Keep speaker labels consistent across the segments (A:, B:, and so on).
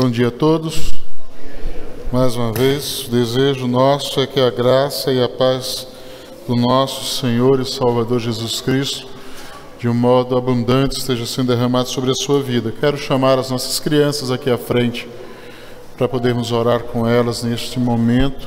A: Bom dia a todos. Mais uma vez, o desejo nosso é que a graça e a paz do nosso Senhor e Salvador Jesus Cristo, de um modo abundante, esteja sendo derramado sobre a sua vida. Quero chamar as nossas crianças aqui à frente para podermos orar com elas neste momento.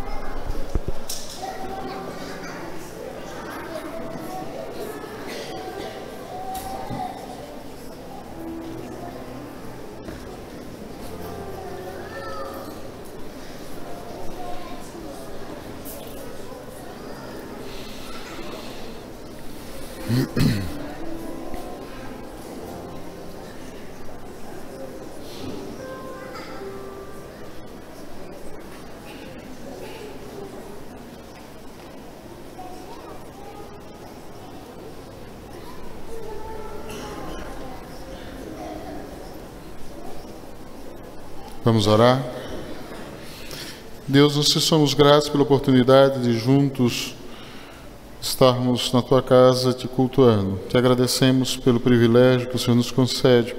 A: Vamos orar? Deus, nós te somos gratos pela oportunidade de juntos estarmos na Tua casa te cultuando. Te agradecemos pelo privilégio que o Senhor nos concede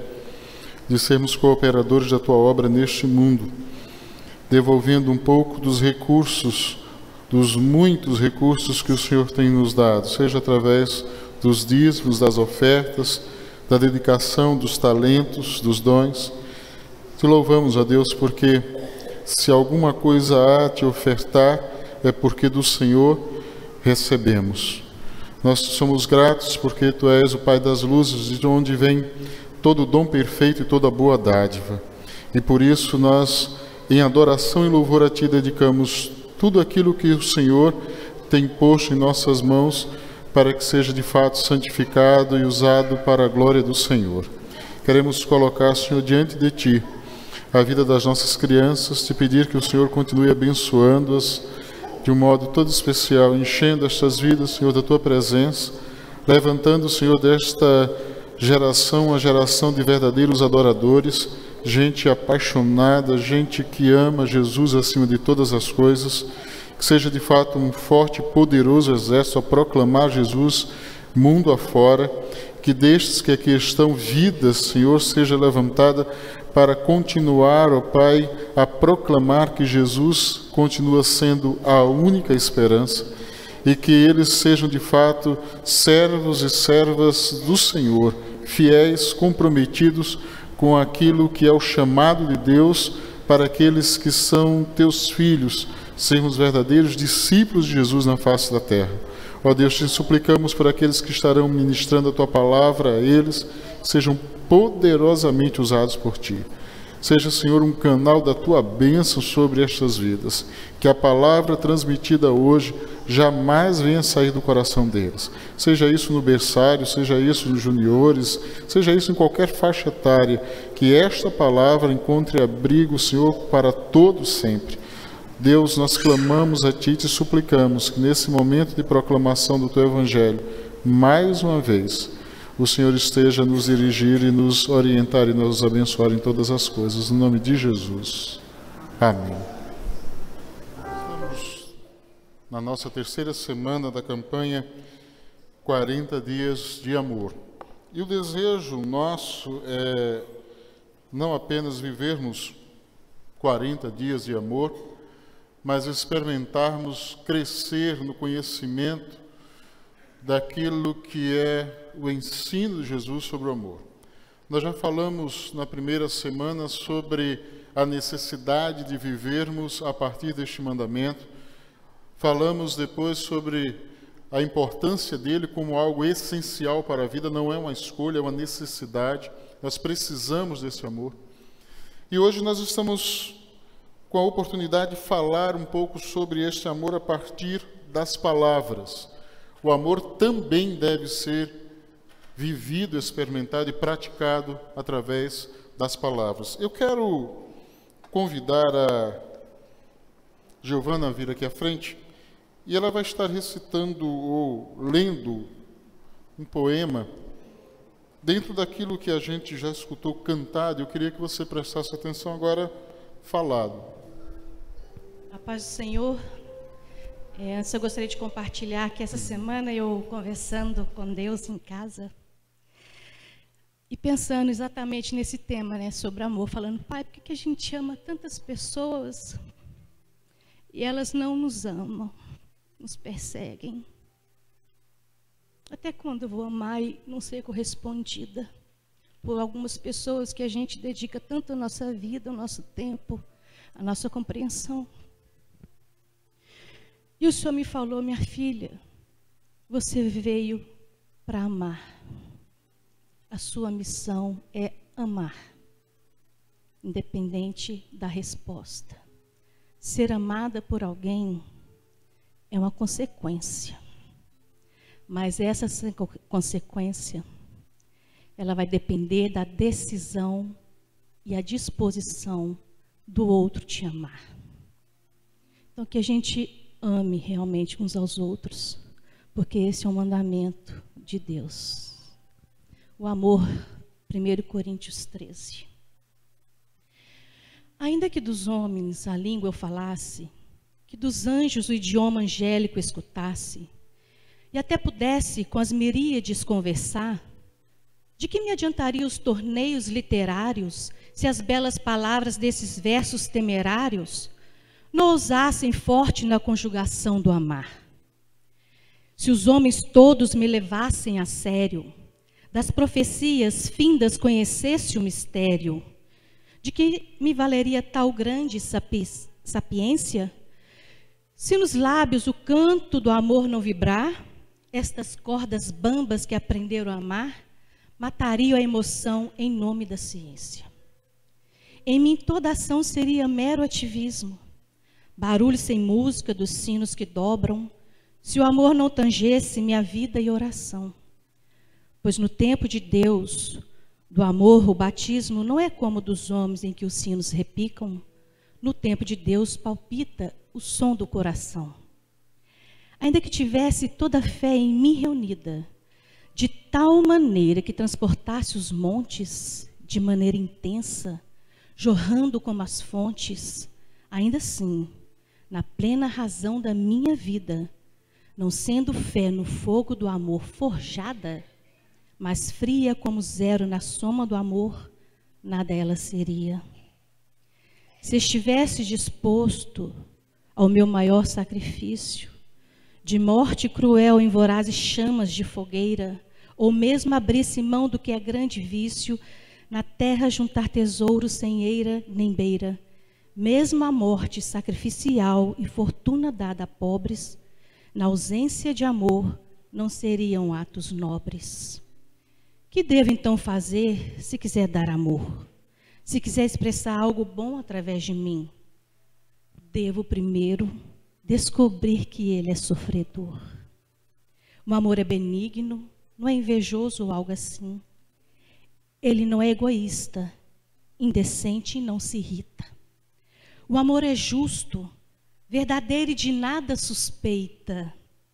A: de sermos cooperadores da Tua obra neste mundo, devolvendo um pouco dos recursos, dos muitos recursos que o Senhor tem nos dado, seja através dos dízimos, das ofertas, da dedicação, dos talentos, dos dons. Te louvamos, ó Deus, porque se alguma coisa há a te ofertar, é porque do Senhor recebemos. Nós somos gratos porque Tu és o Pai das luzes, de onde vem todo o dom perfeito e toda boa dádiva. E por isso nós, em adoração e louvor a Ti, dedicamos tudo aquilo que o Senhor tem posto em nossas mãos para que seja de fato santificado e usado para a glória do Senhor. Queremos colocar, Senhor, diante de Ti a vida das nossas crianças, te pedir que o Senhor continue abençoando-as de um modo todo especial, enchendo estas vidas, Senhor, da Tua presença, levantando, Senhor, desta geração, a geração de verdadeiros adoradores, gente apaixonada, gente que ama Jesus acima de todas as coisas, que seja de fato um forte e poderoso exército a proclamar Jesus mundo afora, que destes que aqui estão vidas, Senhor, seja levantada para continuar, ó Pai, a proclamar que Jesus continua sendo a única esperança e que eles sejam de fato servos e servas do Senhor, fiéis, comprometidos com aquilo que é o chamado de Deus para aqueles que são Teus filhos, sermos verdadeiros discípulos de Jesus na face da terra. Ó Deus, te suplicamos por aqueles que estarão ministrando a Tua palavra a eles, sejam poderosamente usados por Ti. Seja, Senhor, um canal da Tua bênção sobre estas vidas. Que a palavra transmitida hoje jamais venha sair do coração deles. Seja isso no berçário, seja isso nos juniores, seja isso em qualquer faixa etária. Que esta palavra encontre abrigo, Senhor, para todos sempre. Deus, nós clamamos a Ti e te suplicamos que nesse momento de proclamação do Teu Evangelho, mais uma vez, o Senhor esteja a nos dirigir e nos orientar e nos abençoar em todas as coisas. No nome de Jesus. Amém. Estamos na nossa terceira semana da campanha 40 Dias de Amor. E o desejo nosso é não apenas vivermos 40 dias de amor, mas experimentarmos crescer no conhecimento daquilo que é o ensino de Jesus sobre o amor. Nós já falamos na primeira semana sobre a necessidade de vivermos a partir deste mandamento. Falamos depois sobre a importância dele como algo essencial para a vida, não é uma escolha, é uma necessidade. Nós precisamos desse amor. E hoje nós estamos com a oportunidade de falar um pouco sobre este amor a partir das palavras. O amor também deve ser vivido, experimentado e praticado através das palavras. Eu quero convidar a Giovana a vir aqui à frente e ela vai estar recitando ou lendo um poema dentro daquilo que a gente já escutou cantado. Eu queria que você prestasse atenção agora falado.
B: A paz do Senhor. Antes eu gostaria de compartilhar que essa semana eu conversando com Deus em casa e pensando exatamente nesse tema, né, sobre amor, falando, Pai, por que a gente ama tantas pessoas e elas não nos amam, nos perseguem? Até quando eu vou amar e não ser correspondida por algumas pessoas que a gente dedica tanto a nossa vida, o nosso tempo, a nossa compreensão? E o Senhor me falou, minha filha, você veio para amar. A sua missão é amar, independente da resposta. Ser amada por alguém é uma consequência. Mas essa consequência, ela vai depender da decisão e a disposição do outro te amar. Então, que a gente ame realmente uns aos outros, porque esse é um mandamento de Deus. O amor, 1 Coríntios 13. Ainda que dos homens a língua eu falasse, que dos anjos o idioma angélico escutasse, e até pudesse com as miríades conversar, de que me adiantaria os torneios literários, se as belas palavras desses versos temerários não ousassem forte na conjugação do amar? Se os homens todos me levassem a sério, das profecias findas conhecesse o mistério, de que me valeria tal grande sapiência, se nos lábios o canto do amor não vibrar, estas cordas bambas que aprenderam a amar, matariam a emoção em nome da ciência. Em mim toda ação seria mero ativismo, barulho sem música dos sinos que dobram, se o amor não tangesse minha vida e oração. Pois no tempo de Deus, do amor, o batismo não é como dos homens em que os sinos repicam. No tempo de Deus palpita o som do coração. Ainda que tivesse toda a fé em mim reunida, de tal maneira que transportasse os montes de maneira intensa, jorrando como as fontes, ainda assim, na plena razão da minha vida, não sendo fé no fogo do amor forjada, mas fria como zero na soma do amor, nada ela seria. Se estivesse disposto ao meu maior sacrifício, de morte cruel em vorazes chamas de fogueira, ou mesmo abrisse mão do que é grande vício, na terra juntar tesouros sem eira nem beira, mesmo a morte sacrificial e fortuna dada a pobres, na ausência de amor, não seriam atos nobres. Que devo então fazer se quiser dar amor? Se quiser expressar algo bom através de mim? Devo primeiro descobrir que ele é sofredor. O amor é benigno, não é invejoso ou algo assim. Ele não é egoísta, indecente e não se irrita. O amor é justo, verdadeiro e de nada suspeita.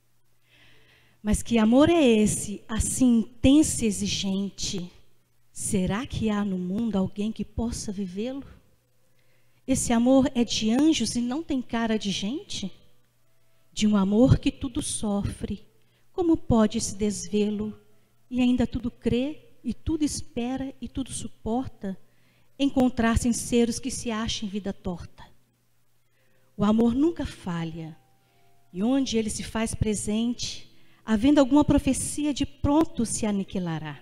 B: Mas que amor é esse, assim intenso e exigente? Será que há no mundo alguém que possa vivê-lo? Esse amor é de anjos e não tem cara de gente? De um amor que tudo sofre, como pode esse desvelo? E ainda tudo crê, e tudo espera, e tudo suporta, encontrar-se em seres que se acham em vida torta. O amor nunca falha, e onde ele se faz presente, havendo alguma profecia, de pronto se aniquilará.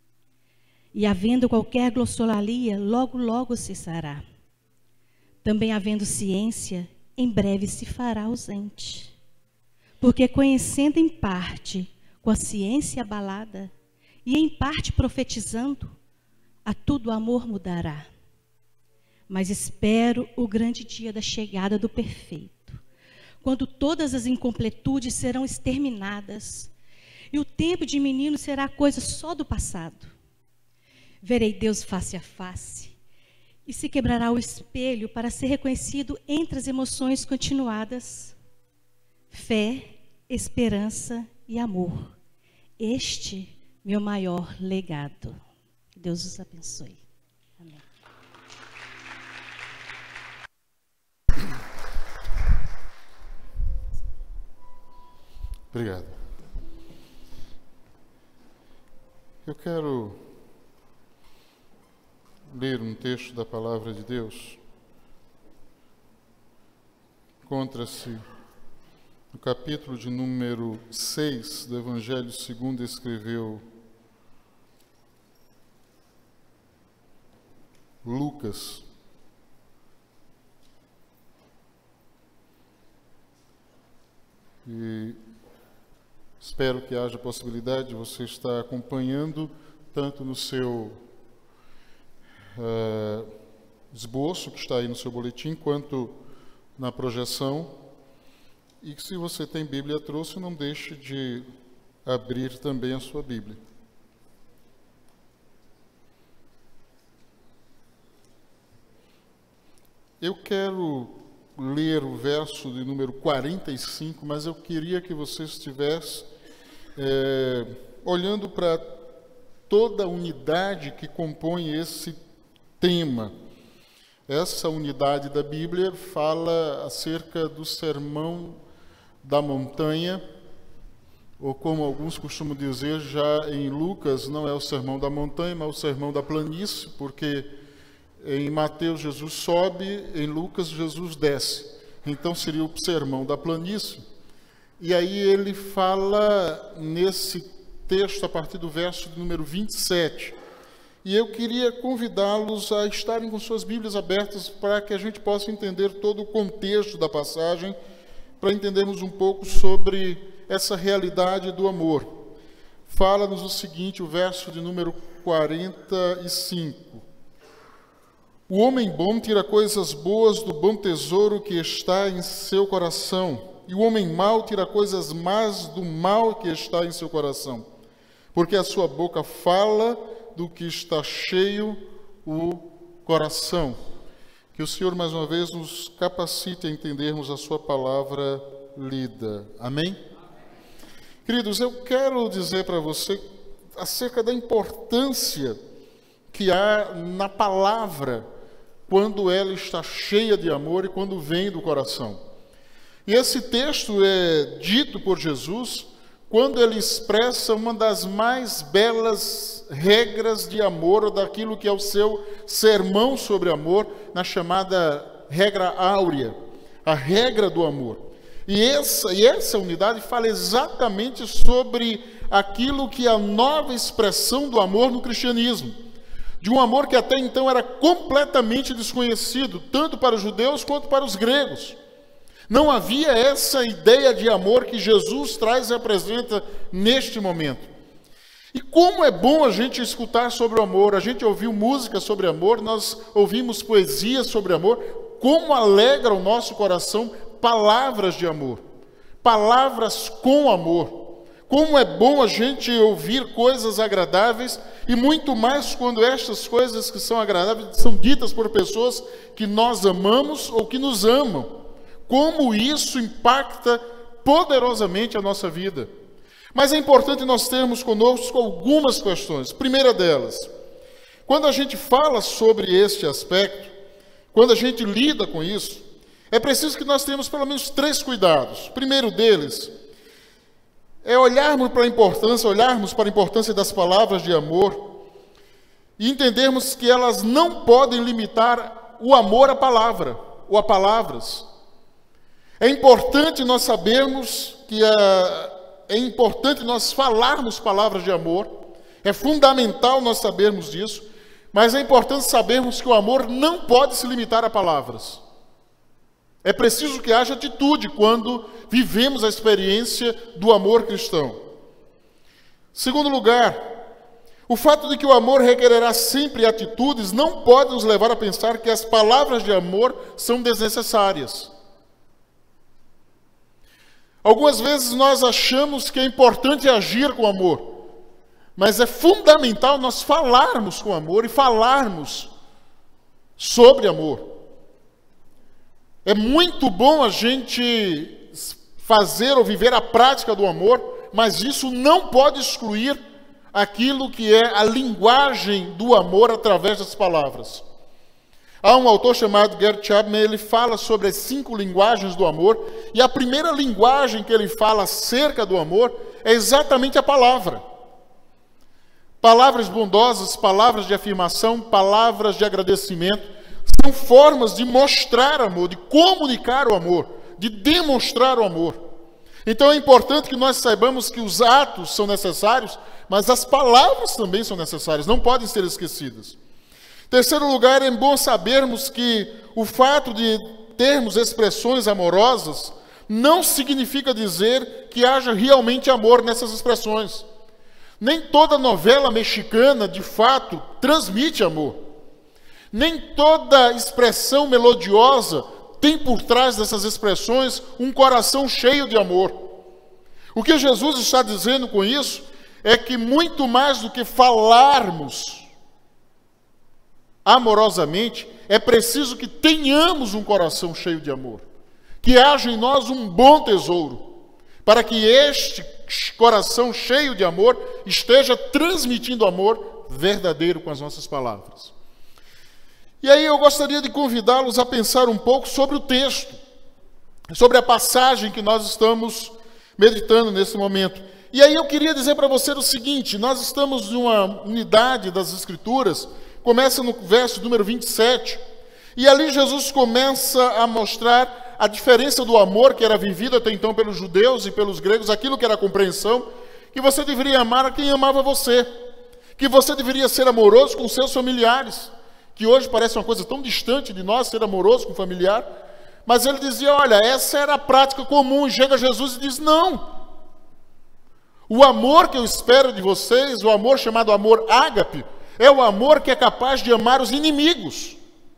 B: E havendo qualquer glossolalia, logo, logo cessará. Também havendo ciência, em breve se fará ausente. Porque conhecendo em parte, com a ciência abalada, e em parte profetizando, a tudo amor mudará. Mas espero o grande dia da chegada do perfeito, quando todas as incompletudes serão exterminadas, e o tempo de menino será coisa só do passado. Verei Deus face a face, e se quebrará o espelho para ser reconhecido entre as emoções continuadas. Fé, esperança e amor. Este meu maior legado. Que Deus os abençoe. Amém.
A: Obrigado. Eu quero ler um texto da Palavra de Deus. Encontra-se no capítulo de número 6 do Evangelho segundo escreveu Lucas. E espero que haja possibilidade de você estar acompanhando tanto no seu esboço, que está aí no seu boletim, quanto na projeção. E que, se você tem Bíblia, trouxe, não deixe de abrir também a sua Bíblia. Eu quero ler o verso de número 45, mas eu queria que você estivesse olhando para toda a unidade que compõe esse tema. Essa unidade da Bíblia fala acerca do Sermão da Montanha, ou como alguns costumam dizer, já em Lucas não é o Sermão da Montanha, mas o Sermão da Planície, porque em Mateus Jesus sobe, em Lucas Jesus desce. Então seria o Sermão da Planície. E aí ele fala nesse texto a partir do verso de número 27. E eu queria convidá-los a estarem com suas Bíblias abertas para que a gente possa entender todo o contexto da passagem, para entendermos um pouco sobre essa realidade do amor. Fala-nos o seguinte, o verso de número 45. O homem bom tira coisas boas do bom tesouro que está em seu coração, e o homem mau tira coisas más do mal que está em seu coração, porque a sua boca fala do que está cheio o coração. Que o Senhor, mais uma vez, nos capacite a entendermos a sua palavra lida. Amém? Queridos, eu quero dizer para você acerca da importância que há na palavra quando ela está cheia de amor e quando vem do coração. E esse texto é dito por Jesus quando ele expressa uma das mais belas regras de amor, ou daquilo que é o seu sermão sobre amor, na chamada regra áurea, a regra do amor. E essa unidade fala exatamente sobre aquilo que é a nova expressão do amor no cristianismo, de um amor que até então era completamente desconhecido, tanto para os judeus quanto para os gregos. Não havia essa ideia de amor que Jesus traz e apresenta neste momento. E como é bom a gente escutar sobre o amor, a gente ouviu música sobre amor, nós ouvimos poesia sobre amor, como alegra o nosso coração palavras de amor, palavras com amor. Como é bom a gente ouvir coisas agradáveis, e muito mais quando estas coisas que são agradáveis são ditas por pessoas que nós amamos ou que nos amam. Como isso impacta poderosamente a nossa vida. Mas é importante nós termos conosco algumas questões. Primeira delas, quando a gente fala sobre este aspecto, quando a gente lida com isso, é preciso que nós tenhamos pelo menos 3 cuidados. O primeiro deles é olharmos para a importância das palavras de amor e entendermos que elas não podem limitar o amor à palavra ou a palavras. É importante nós sabermos que é importante nós falarmos palavras de amor, é fundamental nós sabermos disso, mas é importante sabermos que o amor não pode se limitar a palavras. É preciso que haja atitude quando vivemos a experiência do amor cristão. Segundo lugar, o fato de que o amor requererá sempre atitudes não pode nos levar a pensar que as palavras de amor são desnecessárias. Algumas vezes nós achamos que é importante agir com amor, mas é fundamental nós falarmos com amor e falarmos sobre amor. É muito bom a gente fazer ou viver a prática do amor, mas isso não pode excluir aquilo que é a linguagem do amor através das palavras. Há um autor chamado Gerd Chapman, ele fala sobre as 5 linguagens do amor, e a primeira linguagem que ele fala acerca do amor é exatamente a palavra. Palavras bondosas, palavras de afirmação, palavras de agradecimento, são formas de mostrar amor, de comunicar o amor, de demonstrar o amor. Então é importante que nós saibamos que os atos são necessários, mas as palavras também são necessárias, não podem ser esquecidas. Em terceiro lugar, é bom sabermos que o fato de termos expressões amorosas não significa dizer que haja realmente amor nessas expressões. Nem toda novela mexicana, de fato, transmite amor. Nem toda expressão melodiosa tem por trás dessas expressões um coração cheio de amor. O que Jesus está dizendo com isso é que muito mais do que falarmos amorosamente, é preciso que tenhamos um coração cheio de amor, que haja em nós um bom tesouro, para que este coração cheio de amor esteja transmitindo amor verdadeiro com as nossas palavras. E aí eu gostaria de convidá-los a pensar um pouco sobre o texto, sobre a passagem que nós estamos meditando nesse momento. E aí eu queria dizer para você o seguinte: nós estamos numa unidade das Escrituras, começa no verso número 27, e ali Jesus começa a mostrar a diferença do amor que era vivido até então pelos judeus e pelos gregos, aquilo que era a compreensão, que você deveria amar a quem amava você, que você deveria ser amoroso com seus familiares, que hoje parece uma coisa tão distante de nós, ser amoroso com o familiar, mas ele dizia, olha, essa era a prática comum, e chega Jesus e diz, não, o amor que eu espero de vocês, o amor chamado amor ágape, é o amor que é capaz de amar os inimigos.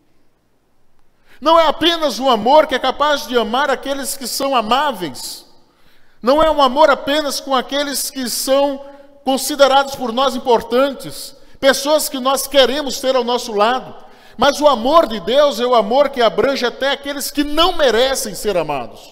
A: Não é apenas um amor que é capaz de amar aqueles que são amáveis. Não é um amor apenas com aqueles que são considerados por nós importantes, pessoas que nós queremos ter ao nosso lado. Mas o amor de Deus é o amor que abrange até aqueles que não merecem ser amados.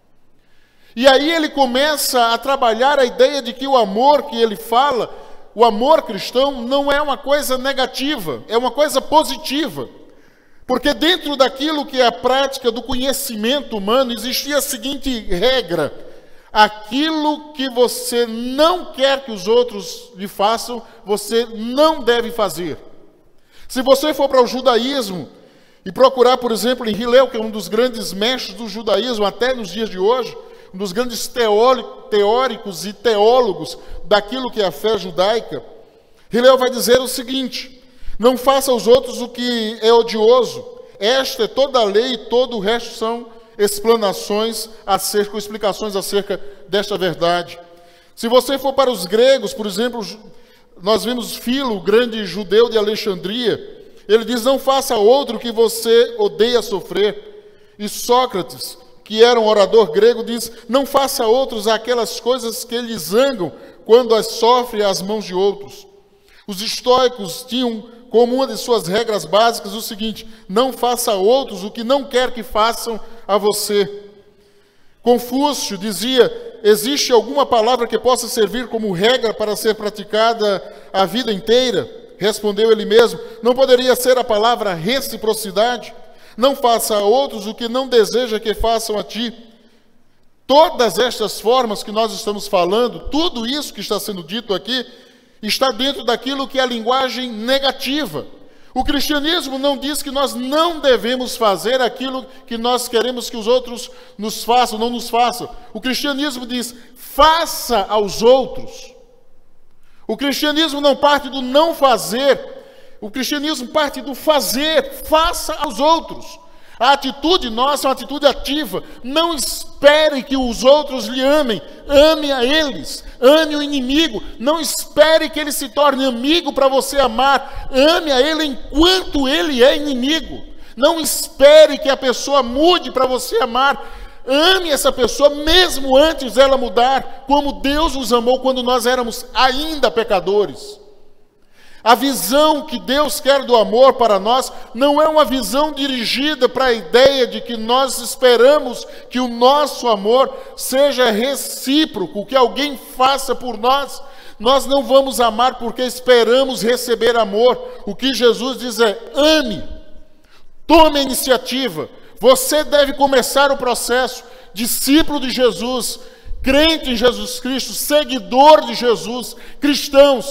A: E aí ele começa a trabalhar a ideia de que o amor que ele fala, o amor cristão, não é uma coisa negativa, é uma coisa positiva. Porque dentro daquilo que é a prática do conhecimento humano, existia a seguinte regra: aquilo que você não quer que os outros lhe façam, você não deve fazer. Se você for para o judaísmo e procurar, por exemplo, em Hillel, que é um dos grandes mestres do judaísmo até nos dias de hoje, um dos grandes teóricos e teólogos daquilo que é a fé judaica, Hillel vai dizer o seguinte: não faça aos outros o que é odioso. Esta é toda a lei e todo o resto são explanações acerca, explicações acerca desta verdade. Se você for para os gregos, por exemplo, nós vemos Filo, o grande judeu de Alexandria, ele diz, não faça a outro o que você odeia sofrer. E Sócrates, que era um orador grego, diz, não faça a outros aquelas coisas que lhes zangam quando as sofre às mãos de outros. Os estoicos tinham como uma de suas regras básicas o seguinte: não faça a outros o que não quer que façam a você. Confúcio dizia, existe alguma palavra que possa servir como regra para ser praticada a vida inteira? Respondeu ele mesmo, não poderia ser a palavra reciprocidade? Não faça a outros o que não deseja que façam a ti. Todas estas formas que nós estamos falando, tudo isso que está sendo dito aqui, está dentro daquilo que é a linguagem negativa. O cristianismo não diz que nós não devemos fazer aquilo que nós queremos que os outros nos façam, não nos façam. O cristianismo diz, faça aos outros. O cristianismo não parte do não fazer, o cristianismo parte do fazer, faça aos outros. A atitude nossa é uma atitude ativa. Não espere que os outros lhe amem. Ame a eles. Ame o inimigo. Não espere que ele se torne amigo para você amar. Ame a ele enquanto ele é inimigo. Não espere que a pessoa mude para você amar. Ame essa pessoa mesmo antes dela mudar, como Deus nos amou quando nós éramos ainda pecadores. A visão que Deus quer do amor para nós não é uma visão dirigida para a ideia de que nós esperamos que o nosso amor seja recíproco, que alguém faça por nós. Nós não vamos amar porque esperamos receber amor. O que Jesus diz é, ame, tome a iniciativa. Você deve começar o processo. Discípulo de Jesus, crente em Jesus Cristo, seguidor de Jesus, cristãos,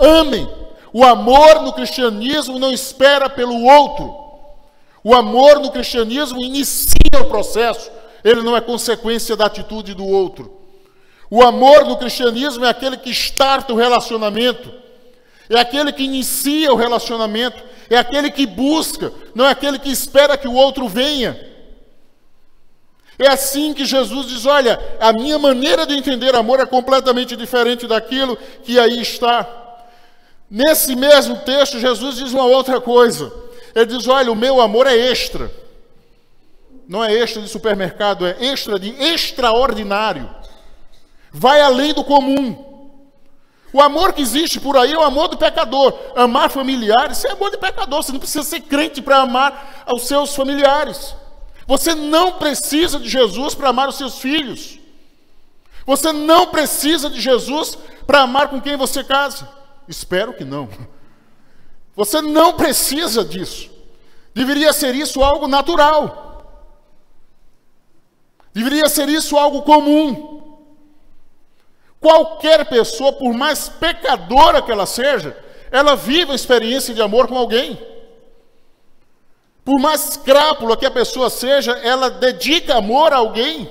A: Amem. O amor no cristianismo não espera pelo outro. O amor no cristianismo inicia o processo. Ele não é consequência da atitude do outro. O amor no cristianismo é aquele que starta o relacionamento. É aquele que inicia o relacionamento. É aquele que busca, não é aquele que espera que o outro venha. É assim que Jesus diz, olha, a minha maneira de entender amor é completamente diferente daquilo que aí está. Nesse mesmo texto, Jesus diz uma outra coisa. Ele diz, olha, o meu amor é extra. Não é extra de supermercado, é extra de extraordinário. Vai além do comum. O amor que existe por aí é o amor do pecador. Amar familiares, isso é amor de pecador. Você não precisa ser crente para amar aos seus familiares. Você não precisa de Jesus para amar os seus filhos. Você não precisa de Jesus para amar com quem você casa. Espero que não. Você não precisa disso. Deveria ser isso algo natural. Deveria ser isso algo comum. Qualquer pessoa, por mais pecadora que ela seja, ela vive a experiência de amor com alguém. Por mais crápula que a pessoa seja, ela dedica amor a alguém.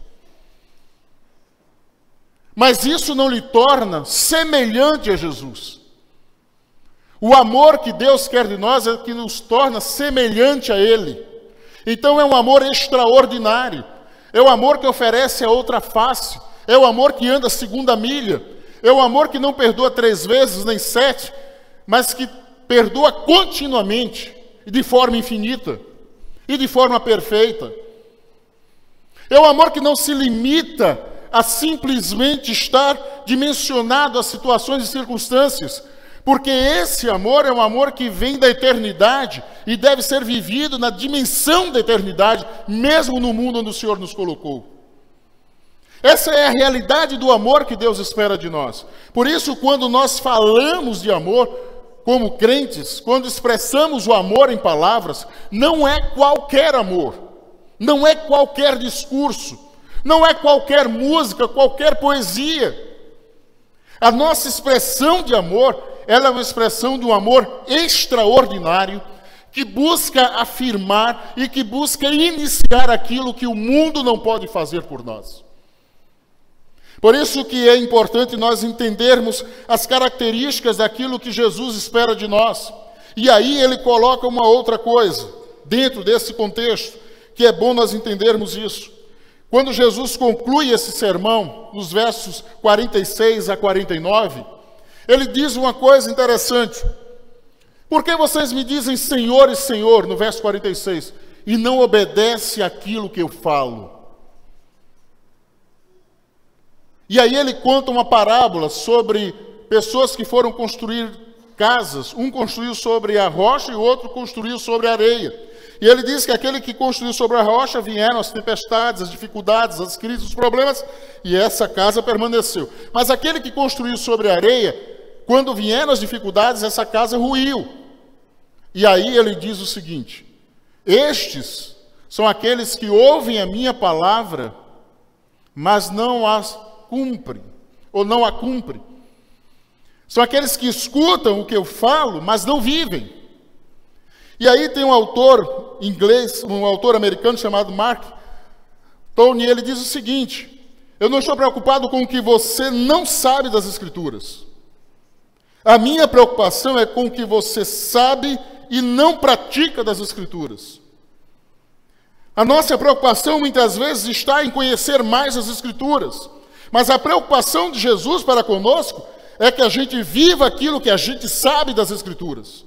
A: Mas isso não lhe torna semelhante a Jesus. O amor que Deus quer de nós é que nos torna semelhante a Ele. Então é um amor extraordinário. É o amor que oferece a outra face. É o amor que anda a segunda milha. É o amor que não perdoa 3 vezes, nem 7, mas que perdoa continuamente. E de forma infinita, e de forma perfeita. É o amor que não se limita a simplesmente estar dimensionado a situações e circunstâncias, porque esse amor é um amor que vem da eternidade e deve ser vivido na dimensão da eternidade, mesmo no mundo onde o Senhor nos colocou. Essa é a realidade do amor que Deus espera de nós. Por isso, quando nós falamos de amor, como crentes, quando expressamos o amor em palavras, não é qualquer amor, não é qualquer discurso, não é qualquer música, qualquer poesia. A nossa expressão de amor, ela é uma expressão de um amor extraordinário, que busca afirmar e que busca iniciar aquilo que o mundo não pode fazer por nós. Por isso que é importante nós entendermos as características daquilo que Jesus espera de nós. E aí ele coloca uma outra coisa, dentro desse contexto, que é bom nós entendermos isso. Quando Jesus conclui esse sermão, nos versos 46 a 49, ele diz uma coisa interessante. Por que vocês me dizem Senhor e Senhor, no verso 46, e não obedecem àquilo que eu falo? E aí ele conta uma parábola sobre pessoas que foram construir casas. Um construiu sobre a rocha e o outro construiu sobre a areia. E ele diz que aquele que construiu sobre a rocha vieram as tempestades, as dificuldades, as crises, os problemas, e essa casa permaneceu. Mas aquele que construiu sobre a areia, quando vieram as dificuldades, essa casa ruiu. E aí ele diz o seguinte: estes são aqueles que ouvem a minha palavra, mas não as cumprem, ou não a cumprem. São aqueles que escutam o que eu falo, mas não vivem. E aí tem um autor inglês, um autor americano chamado Mark Twain, ele diz o seguinte: eu não estou preocupado com o que você não sabe das Escrituras. A minha preocupação é com o que você sabe e não pratica das Escrituras. A nossa preocupação muitas vezes está em conhecer mais as Escrituras. Mas a preocupação de Jesus para conosco é que a gente viva aquilo que a gente sabe das Escrituras.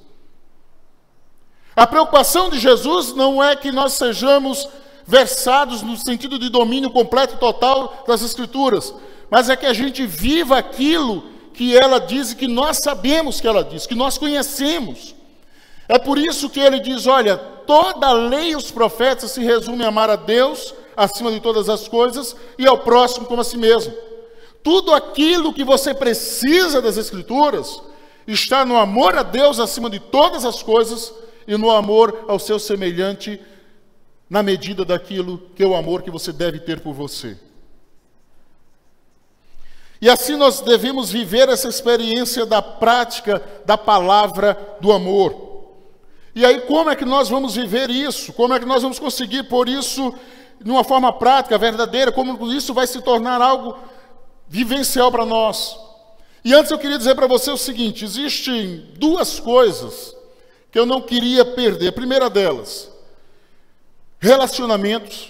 A: A preocupação de Jesus não é que nós sejamos versados no sentido de domínio completo e total das Escrituras, mas é que a gente viva aquilo que ela diz e que nós sabemos que ela diz, que nós conhecemos. É por isso que ele diz, olha, toda a lei e os profetas se resumem a amar a Deus acima de todas as coisas e ao próximo como a si mesmo. Tudo aquilo que você precisa das Escrituras está no amor a Deus acima de todas as coisas e no amor ao seu semelhante na medida daquilo que é o amor que você deve ter por você. E assim nós devemos viver essa experiência da prática da palavra do amor. E aí como é que nós vamos viver isso? Como é que nós vamos conseguir pôr isso de uma forma prática, verdadeira? Como isso vai se tornar algo vivencial para nós? E antes eu queria dizer para você o seguinte: existem duas coisas que eu não queria perder. A primeira delas, relacionamentos,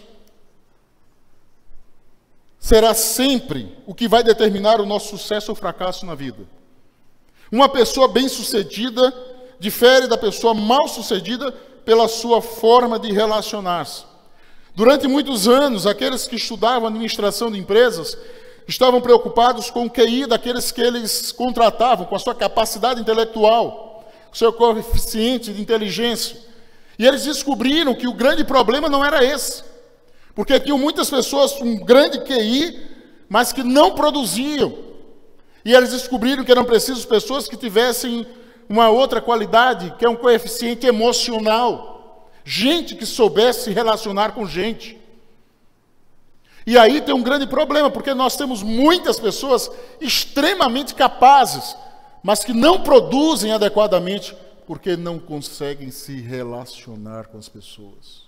A: será sempre o que vai determinar o nosso sucesso ou fracasso na vida. Uma pessoa bem-sucedida difere da pessoa mal-sucedida pela sua forma de relacionar-se. Durante muitos anos, aqueles que estudavam administração de empresas estavam preocupados com o QI daqueles que eles contratavam, com a sua capacidade intelectual, com o seu coeficiente de inteligência. E eles descobriram que o grande problema não era esse. Porque tinham muitas pessoas com grande QI, mas que não produziam. E eles descobriram que eram precisas pessoas que tivessem uma outra qualidade, que é um coeficiente emocional. Gente que soubesse se relacionar com gente. E aí tem um grande problema, porque nós temos muitas pessoas extremamente capazes, mas que não produzem adequadamente, porque não conseguem se relacionar com as pessoas.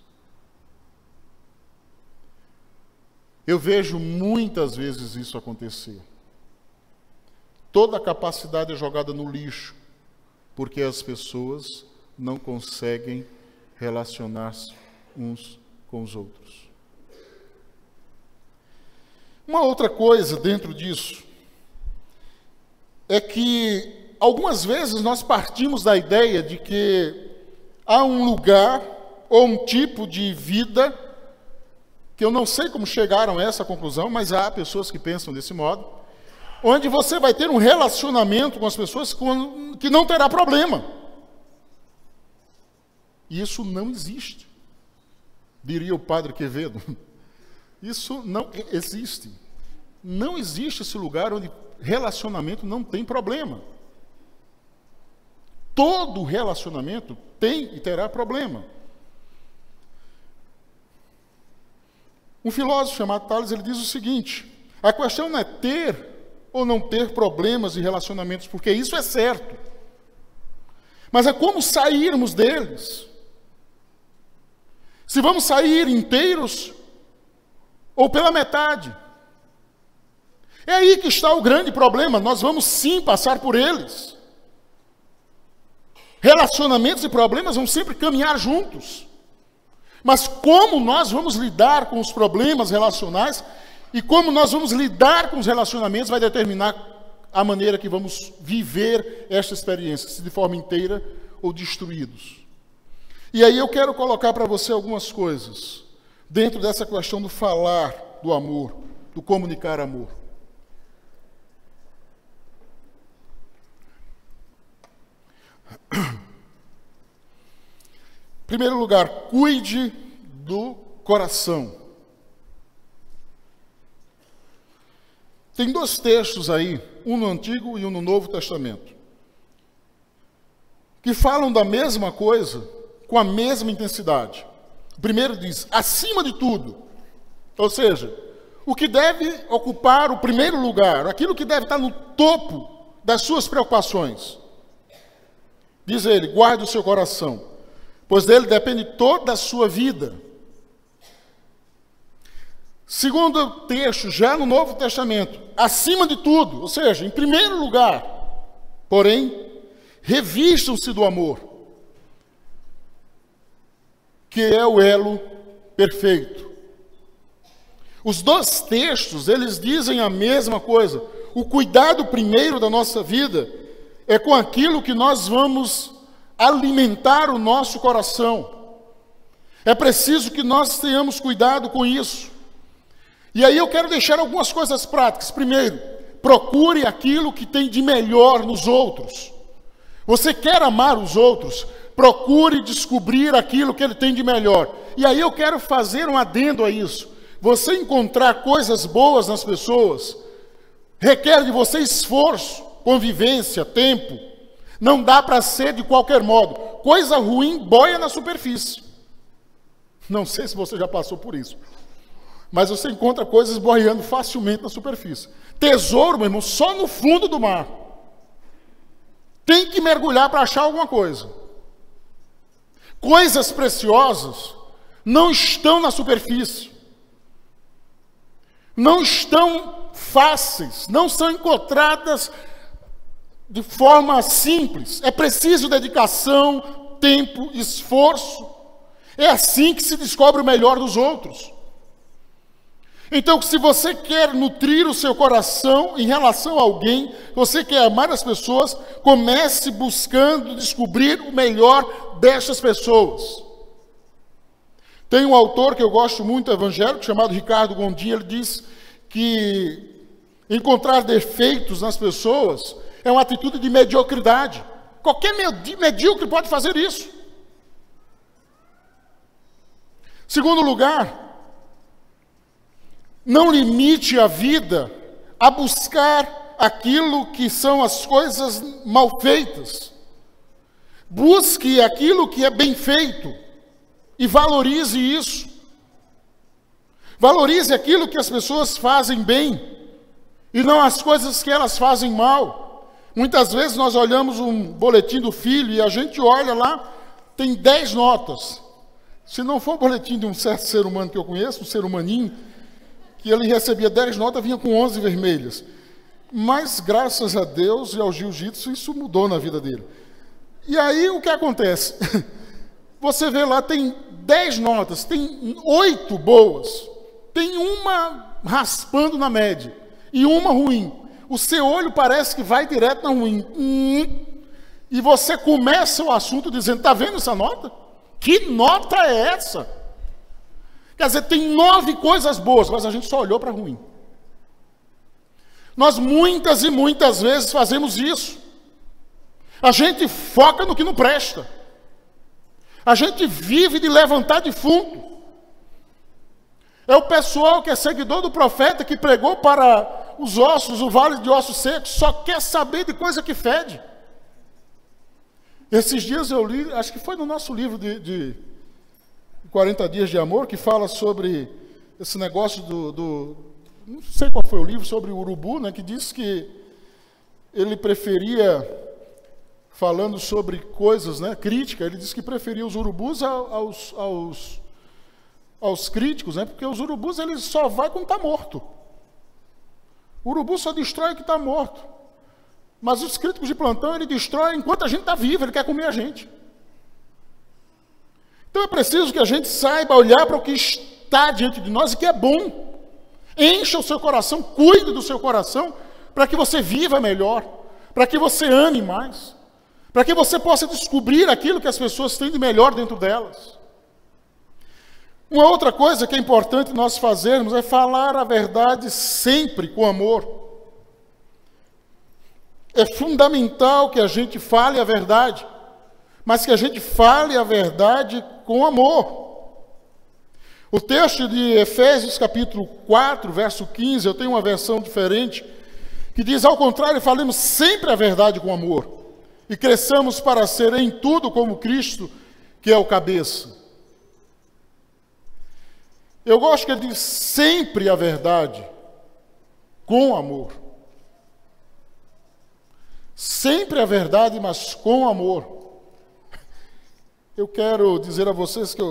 A: Eu vejo muitas vezes isso acontecer. Toda a capacidade é jogada no lixo, porque as pessoas não conseguem relacionar-se uns com os outros. Uma outra coisa dentro disso é que algumas vezes nós partimos da ideia de que há um lugar ou um tipo de vida, que eu não sei como chegaram a essa conclusão, mas há pessoas que pensam desse modo, onde você vai ter um relacionamento com as pessoas que não terá problema. E isso não existe, diria o padre Quevedo. Isso não existe. Não existe esse lugar onde relacionamento não tem problema. Todo relacionamento tem e terá problema. Um filósofo chamado Tales, ele diz o seguinte: a questão não é ter ou não ter problemas de relacionamentos, porque isso é certo. Mas é como sairmos deles. Se vamos sair inteiros ou pela metade. É aí que está o grande problema. Nós vamos sim passar por eles. Relacionamentos e problemas vão sempre caminhar juntos. Mas como nós vamos lidar com os problemas relacionais e como nós vamos lidar com os relacionamentos vai determinar a maneira que vamos viver esta experiência, se de forma inteira ou destruídos. E aí eu quero colocar para você algumas coisas dentro dessa questão do falar do amor, do comunicar amor. Em primeiro lugar, cuide do coração. Tem dois textos aí, um no Antigo e um no Novo Testamento, que falam da mesma coisa com a mesma intensidade. O primeiro diz, acima de tudo, ou seja, o que deve ocupar o primeiro lugar, aquilo que deve estar no topo das suas preocupações. Diz ele, guarde o seu coração, pois dele depende toda a sua vida. Segundo texto, já no Novo Testamento, acima de tudo, ou seja, em primeiro lugar, porém, revistam-se do amor, que é o elo perfeito. Os dois textos, eles dizem a mesma coisa. O cuidado primeiro da nossa vida é com aquilo que nós vamos alimentar o nosso coração. É preciso que nós tenhamos cuidado com isso. E aí eu quero deixar algumas coisas práticas. Primeiro, procure aquilo que tem de melhor nos outros. Você quer amar os outros? Procure descobrir aquilo que ele tem de melhor. E aí eu quero fazer um adendo a isso. Você encontrar coisas boas nas pessoas requer de você esforço, convivência, tempo. Não dá para ser de qualquer modo. Coisa ruim boia na superfície. Não sei se você já passou por isso. Mas você encontra coisas boiando facilmente na superfície. Tesouro, meu irmão, só no fundo do mar. Tem que mergulhar para achar alguma coisa. Coisas preciosas não estão na superfície. Não estão fáceis, não são encontradas de forma simples. É preciso dedicação, tempo, esforço. É assim que se descobre o melhor dos outros. Então, se você quer nutrir o seu coração em relação a alguém, você quer amar as pessoas, comece buscando descobrir o melhor destas pessoas. Tem um autor que eu gosto muito, evangélico, chamado Ricardo Gondim. Ele diz que encontrar defeitos nas pessoas é uma atitude de mediocridade. Qualquer medíocre pode fazer isso. Segundo lugar, não limite a vida a buscar aquilo que são as coisas mal feitas. Busque aquilo que é bem feito e valorize isso. Valorize aquilo que as pessoas fazem bem e não as coisas que elas fazem mal. Muitas vezes nós olhamos um boletim do filho e a gente olha lá, tem 10 notas. Se não for o boletim de um certo ser humano que eu conheço, um ser humaninho, que ele recebia 10 notas, vinha com 11 vermelhas. Mas, graças a Deus e ao jiu-jitsu, isso mudou na vida dele. E aí, o que acontece? Você vê lá, tem 10 notas, tem 8 boas, tem uma raspando na média e uma ruim. O seu olho parece que vai direto na ruim. E você começa o assunto dizendo, está vendo essa nota? Que nota é essa? Quer dizer, tem 9 coisas boas, mas a gente só olhou para ruim. Nós muitas e muitas vezes fazemos isso. A gente foca no que não presta. A gente vive de levantar defunto. É o pessoal que é seguidor do profeta, que pregou para os ossos, o vale de ossos secos, só quer saber de coisa que fede. Esses dias eu li, acho que foi no nosso livro de 40 dias de amor, que fala sobre esse negócio não sei qual foi o livro, sobre o urubu, né, que diz que ele preferia, falando sobre coisas, né, crítica, ele diz que preferia os urubus aos críticos, né, porque os urubus eles só vai quando está morto. O urubu só destrói o que está morto. Mas os críticos de plantão, ele destrói enquanto a gente está vivo, ele quer comer a gente. Então é preciso que a gente saiba olhar para o que está diante de nós e que é bom. Encha o seu coração, cuide do seu coração, para que você viva melhor, para que você ame mais, para que você possa descobrir aquilo que as pessoas têm de melhor dentro delas. Uma outra coisa que é importante nós fazermos é falar a verdade sempre com amor. É fundamental que a gente fale a verdade, mas que a gente fale a verdade com amor. O texto de Efésios capítulo 4, verso 15, eu tenho uma versão diferente, que diz, ao contrário, falemos sempre a verdade com amor, e cresçamos para ser em tudo como Cristo, que é o cabeça. Eu gosto que ele diz sempre a verdade com amor. Sempre a verdade, mas com amor. Eu quero dizer a vocês que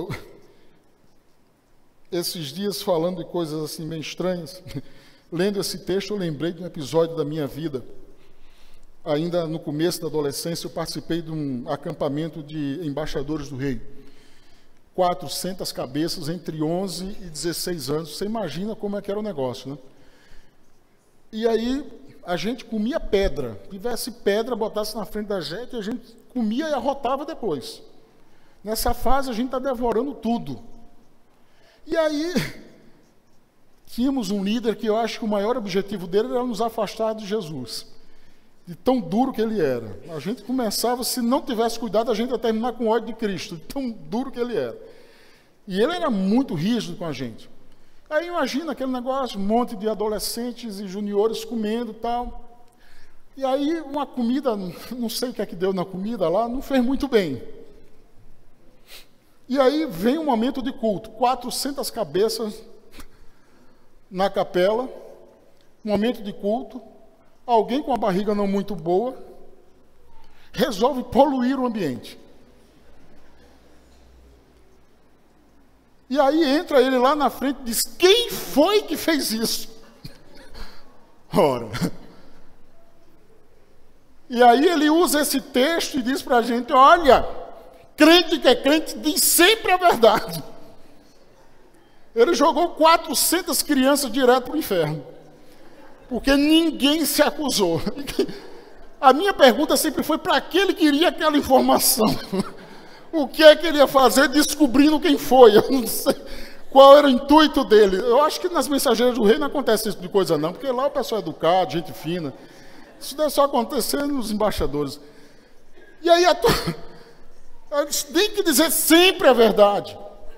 A: esses dias falando de coisas assim meio estranhas, lendo esse texto eu lembrei de um episódio da minha vida. Ainda no começo da adolescência eu participei de um acampamento de embaixadores do rei. 400 cabeças entre 11 e 16 anos. Você imagina como é que era o negócio, né? E aí a gente comia pedra. Se tivesse pedra, botasse na frente da gente, a gente comia e arrotava depois. Nessa fase a gente está devorando tudo. E aí tínhamos um líder que eu acho que o maior objetivo dele era nos afastar de Jesus. De tão duro que ele era. A gente começava, se não tivesse cuidado, a gente ia terminar com ódio de Cristo, de tão duro que ele era. E ele era muito rígido com a gente. Aí imagina aquele negócio, um monte de adolescentes e juniores comendo e tal. E aí uma comida, não sei o que é que deu na comida lá, não fez muito bem. E aí vem um momento de culto, 400 cabeças na capela, momento de culto, alguém com a barriga não muito boa, resolve poluir o ambiente. E aí entra ele lá na frente e diz: quem foi que fez isso? Ora. E aí ele usa esse texto e diz para a gente: olha, crente que é crente diz sempre a verdade. Ele jogou 400 crianças direto para o inferno, porque ninguém se acusou. A minha pergunta sempre foi: para que ele queria aquela informação? O que é que ele ia fazer descobrindo quem foi? Eu não sei qual era o intuito dele. Eu acho que nas Mensageiras do Rei não acontece esse tipo de coisa não, porque lá o pessoal é educado, gente fina. Isso deve só acontecer nos embaixadores. E aí tem que dizer sempre a verdade.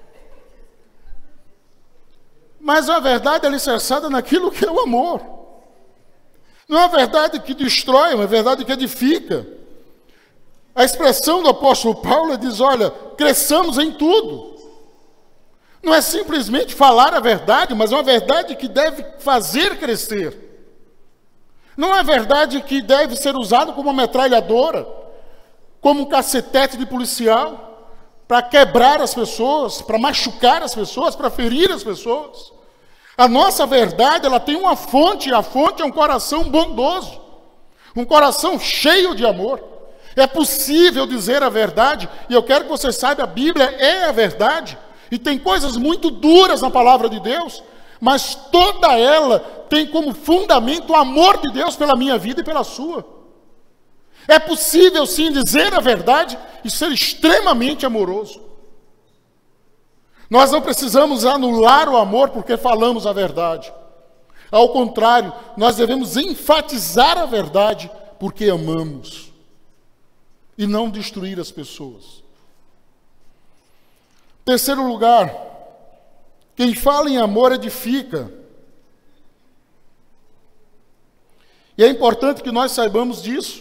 A: Mas a verdade é alicerçada naquilo que é o amor. Não é uma verdade que destrói, é uma verdade que edifica. A expressão do apóstolo Paulo diz: olha, cresçamos em tudo. Não é simplesmente falar a verdade, mas é uma verdade que deve fazer crescer. Não é verdade que deve ser usada como uma metralhadora, como um cacetete de policial, para quebrar as pessoas, para machucar as pessoas, para ferir as pessoas. A nossa verdade, ela tem uma fonte, e a fonte é um coração bondoso, um coração cheio de amor. É possível dizer a verdade, e eu quero que você saiba, a Bíblia é a verdade, e tem coisas muito duras na palavra de Deus, mas toda ela tem como fundamento o amor de Deus pela minha vida e pela sua. É possível sim dizer a verdade e ser extremamente amoroso. Nós não precisamos anular o amor porque falamos a verdade. Ao contrário, nós devemos enfatizar a verdade porque amamos. E não destruir as pessoas. Terceiro lugar, quem fala em amor edifica. E é importante que nós saibamos disso.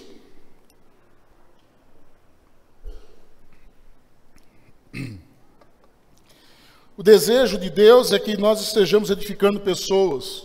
A: O desejo de Deus é que nós estejamos edificando pessoas.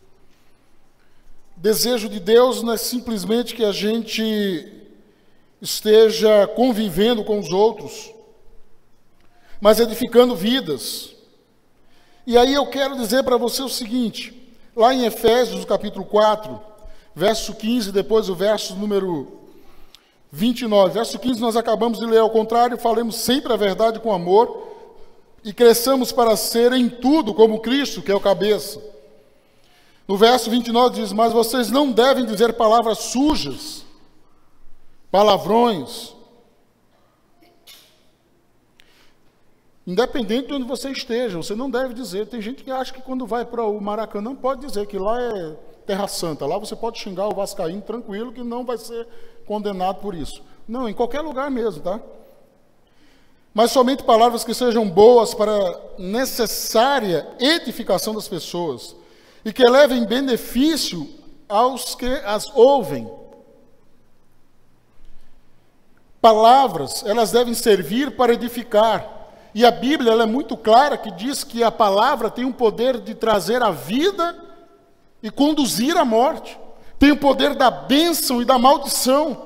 A: O desejo de Deus não é simplesmente que a gente esteja convivendo com os outros, mas edificando vidas. E aí eu quero dizer para você o seguinte, lá em Efésios, capítulo 4, verso 15, depois o verso número 29. Verso 15 nós acabamos de ler: ao contrário, falemos sempre a verdade com amor, e cresçamos para ser em tudo como Cristo, que é o cabeça. No verso 29 diz: mas vocês não devem dizer palavras sujas, palavrões, independente de onde você esteja, você não deve dizer. Tem gente que acha que quando vai para o Maracanã pode dizer que lá é Terra Santa, lá você pode xingar o vascaíno tranquilo que não vai ser condenado por isso. Não, em qualquer lugar mesmo, tá? Mas somente palavras que sejam boas para a necessária edificação das pessoas e que levem benefício aos que as ouvem. Palavras, elas devem servir para edificar. E a Bíblia ela é muito clara que diz que a palavra tem o poder de trazer a vida e conduzir à morte. Tem o poder da bênção e da maldição.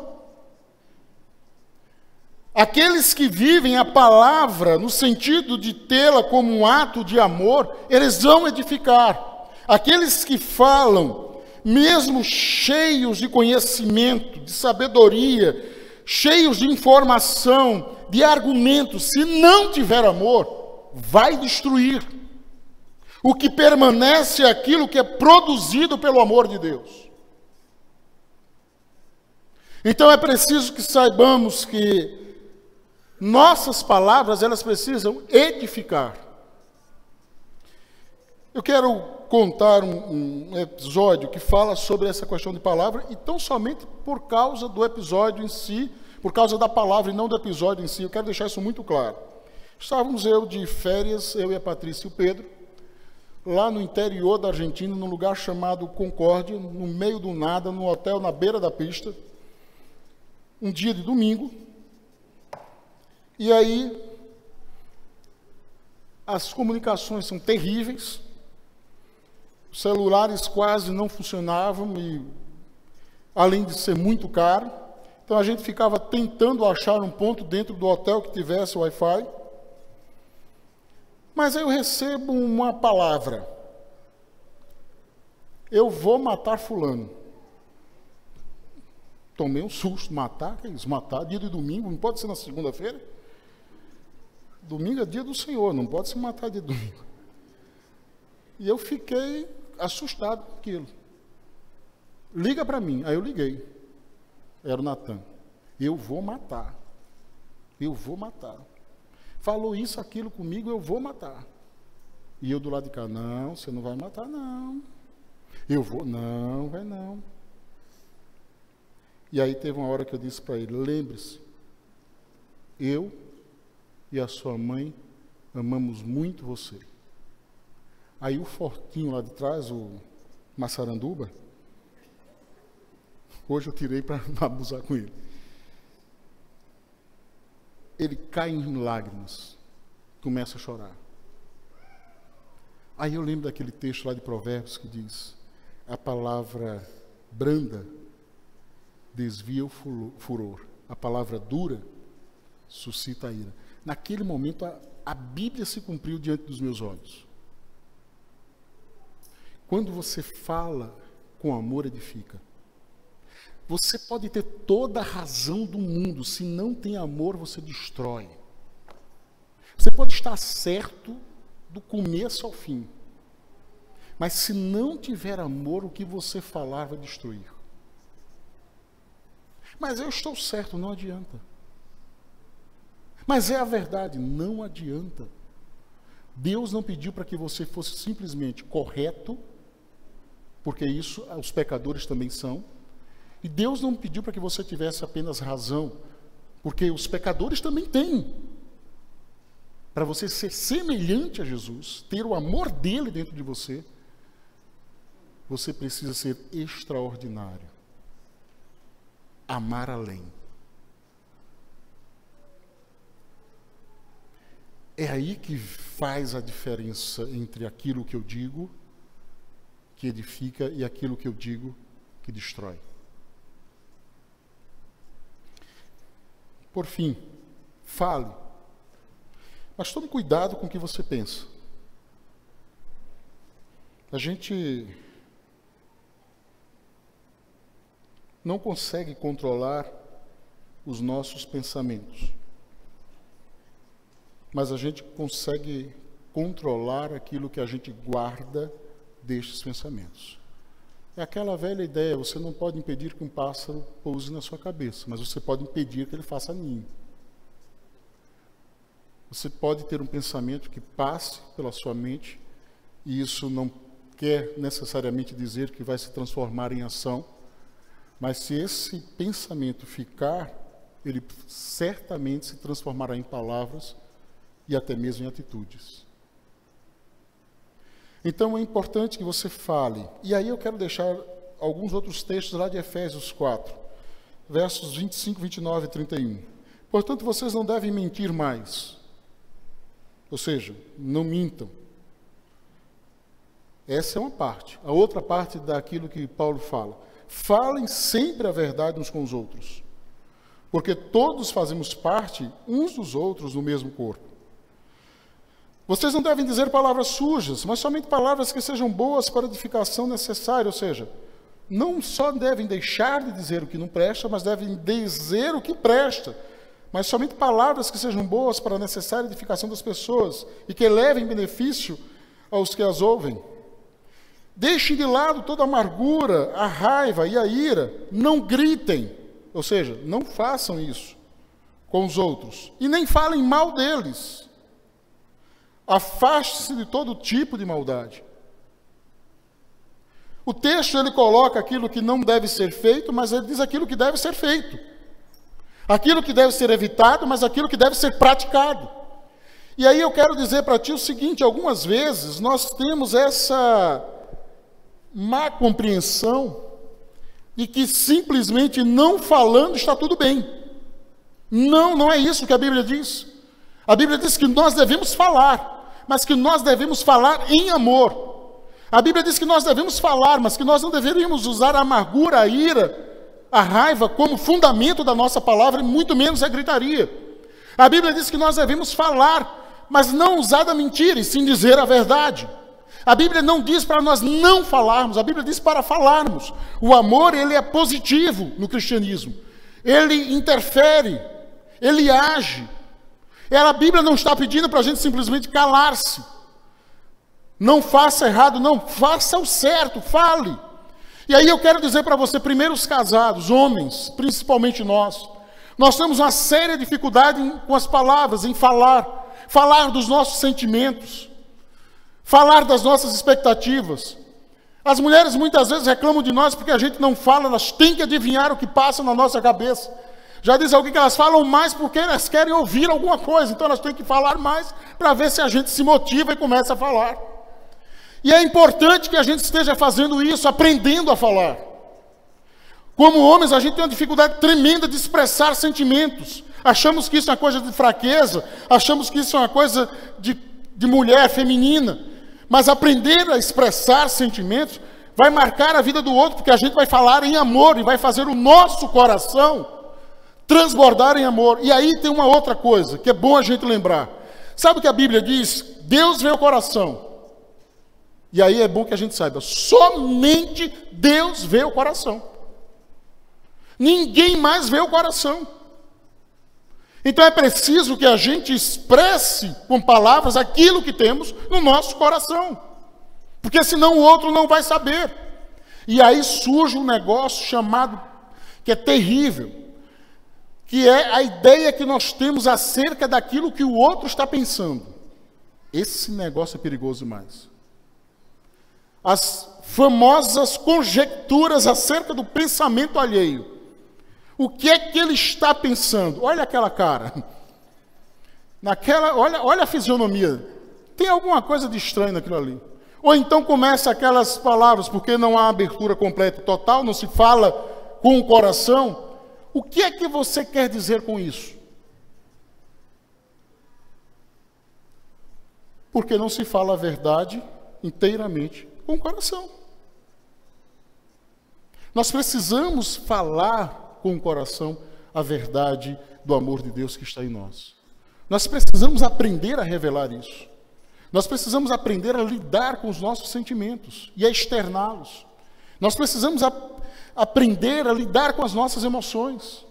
A: Aqueles que vivem a palavra no sentido de tê-la como um ato de amor, eles vão edificar. Aqueles que falam, mesmo cheios de conhecimento, de sabedoria, cheios de informação, de argumentos, se não tiver amor, vai destruir. O que permanece é aquilo que é produzido pelo amor de Deus. Então é preciso que saibamos que nossas palavras, elas precisam edificar. Eu quero contar um episódio que fala sobre essa questão de palavra, e tão somente por causa do episódio em si, por causa da palavra e não do episódio em si. Eu quero deixar isso muito claro. Estávamos de férias, eu e a Patrícia e o Pedro, lá no interior da Argentina, num lugar chamado Concórdia, no meio do nada, num hotel na beira da pista, um dia de domingo. E aí, as comunicações são terríveis, Os celulares quase não funcionavam, e além de ser muito caro, então a gente ficava tentando achar um ponto dentro do hotel que tivesse Wi-Fi. Mas aí eu recebo uma palavra: eu vou matar fulano. Tomei um susto. Matar? Que é isso? Matar? Dia de domingo? Não pode ser na segunda-feira? Domingo é dia do Senhor, não pode se matar dia de domingo. E eu fiquei assustado com aquilo. Liga para mim. Aí eu liguei. Era o Natan. Eu vou matar. Eu vou matar. Falou isso, aquilo comigo, eu vou matar. E eu do lado de cá: não, você não vai matar, não. Eu vou, não, vai não. E aí teve uma hora que eu disse para ele: lembre-se, eu e a sua mãe amamos muito você. Aí o fortinho lá de trás, o Massaranduba, hoje eu tirei para não abusar com ele. Ele cai em lágrimas, começa a chorar. Aí eu lembro daquele texto lá de Provérbios que diz: a palavra branda desvia o furor, a palavra dura suscita a ira. Naquele momento a Bíblia se cumpriu diante dos meus olhos. Quando você fala com amor, edifica. Você pode ter toda a razão do mundo, se não tem amor, você destrói. Você pode estar certo do começo ao fim, mas se não tiver amor, o que você falar vai destruir. Mas eu estou certo, não adianta. Mas é a verdade, não adianta. Deus não pediu para que você fosse simplesmente correto, porque isso os pecadores também são. E Deus não pediu para que você tivesse apenas razão, porque os pecadores também têm. Para você ser semelhante a Jesus, ter o amor dele dentro de você, você precisa ser extraordinário. Amar além. É aí que faz a diferença entre aquilo que eu digo, que edifica, e aquilo que eu digo, que destrói. Por fim, fale. Mas tome cuidado com o que você pensa. A gente não consegue controlar os nossos pensamentos, mas a gente consegue controlar aquilo que a gente guarda destes pensamentos. É aquela velha ideia: você não pode impedir que um pássaro pouse na sua cabeça, mas você pode impedir que ele faça ninho. Você pode ter um pensamento que passe pela sua mente, e isso não quer necessariamente dizer que vai se transformar em ação, mas se esse pensamento ficar, ele certamente se transformará em palavras e até mesmo em atitudes. Então é importante que você fale. E aí eu quero deixar alguns outros textos lá de Efésios 4, versos 25, 29 e 31. Portanto, vocês não devem mentir mais. Ou seja, não mintam. Essa é uma parte. A outra parte daquilo que Paulo fala: falem sempre a verdade uns com os outros, porque todos fazemos parte uns dos outros no mesmo corpo. Vocês não devem dizer palavras sujas, mas somente palavras que sejam boas para a edificação necessária. Ou seja, não só devem deixar de dizer o que não presta, mas devem dizer o que presta. Mas somente palavras que sejam boas para a necessária edificação das pessoas e que levem benefício aos que as ouvem. Deixem de lado toda a amargura, a raiva e a ira. Não gritem, ou seja, não façam isso com os outros. E nem falem mal deles. Afaste-se de todo tipo de maldade. O texto ele coloca aquilo que não deve ser feito, mas ele diz aquilo que deve ser feito. Aquilo que deve ser evitado, mas aquilo que deve ser praticado. E aí eu quero dizer para ti o seguinte: algumas vezes nós temos essa má compreensão de que simplesmente não falando está tudo bem. Não, não é isso que a Bíblia diz. A Bíblia diz que nós devemos falar, mas que nós devemos falar em amor. A Bíblia diz que nós devemos falar, mas que nós não deveríamos usar a amargura, a ira, a raiva como fundamento da nossa palavra, e muito menos a gritaria. A Bíblia diz que nós devemos falar, mas não usar da mentira, e sim dizer a verdade. A Bíblia não diz para nós não falarmos, a Bíblia diz para falarmos. O amor, ele é positivo no cristianismo. Ele interfere, ele age. A Bíblia não está pedindo para a gente simplesmente calar-se. Não faça errado, não, faça o certo, fale. E aí eu quero dizer para você, primeiro os casados, homens, principalmente nós temos uma séria dificuldade com as palavras, em falar dos nossos sentimentos, falar das nossas expectativas. As mulheres muitas vezes reclamam de nós porque a gente não fala, elas têm que adivinhar o que passa na nossa cabeça. Já diz alguém que elas falam mais porque elas querem ouvir alguma coisa, então elas têm que falar mais para ver se a gente se motiva e começa a falar. E é importante que a gente esteja fazendo isso, aprendendo a falar. Como homens, a gente tem uma dificuldade tremenda de expressar sentimentos. Achamos que isso é uma coisa de fraqueza, achamos que isso é uma coisa de mulher feminina. Mas aprender a expressar sentimentos vai marcar a vida do outro, porque a gente vai falar em amor e vai fazer o nosso coração transbordar em amor. E aí tem uma outra coisa que é bom a gente lembrar. Sabe o que a Bíblia diz? Deus vê o coração. E aí é bom que a gente saiba, somente Deus vê o coração. Ninguém mais vê o coração. Então é preciso que a gente expresse com palavras aquilo que temos no nosso coração. Porque senão o outro não vai saber. E aí surge um negócio chamado, que é terrível, que é a ideia que nós temos acerca daquilo que o outro está pensando. Esse negócio é perigoso demais. As famosas conjecturas acerca do pensamento alheio. O que é que ele está pensando? Olha aquela cara. Olha a fisionomia. Tem alguma coisa de estranho naquilo ali. Ou então começa aquelas palavras, porque não há abertura completa e total, não se fala com o coração. O que é que você quer dizer com isso? Porque não se fala a verdade inteiramente com o coração. Nós precisamos falar com o coração a verdade do amor de Deus que está em nós. Nós precisamos aprender a revelar isso. Nós precisamos aprender a lidar com os nossos sentimentos e a externá-los. Nós precisamos aprender a lidar com as nossas emoções.